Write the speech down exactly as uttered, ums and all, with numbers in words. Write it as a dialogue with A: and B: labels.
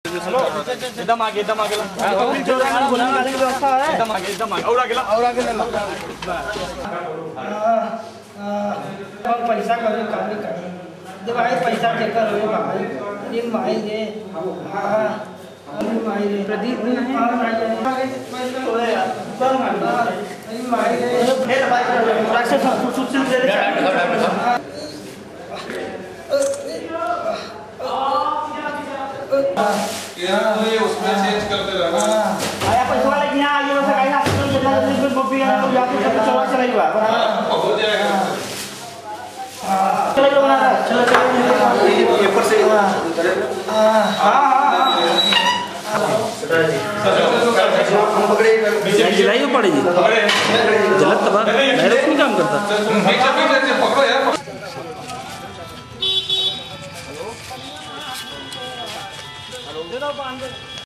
A: एकदम आगे एकदम आगे व्यवस्था है एकदम आगे एकदम आगे और आगे और आगे
B: पैसा करे काली कर दे भाई पैसा चेकर हो भाई ये भाई रे हां भाई रे प्रदीप नहीं है पैसा हो यार चल मार अरे भाई रे फिर भाई राक्षस सुसुत से दे
C: यार तो ये उसमें चेंज करते रहना
B: आया पैसा वाला कि यहां ये वैसा कहीं हॉस्पिटल जितना जल्दी बिल कॉपी है तो जाके चला चलाइएगा
C: हो जाएगा
B: चलो बना चलो चलो
C: पेपर से
B: हां हां
C: हम पकड़े
A: जिलाई पड़ेगी जलत तबा डायरेक्ट नहीं काम करता
C: पीछे पीछे पकड़ो यार
A: हेलो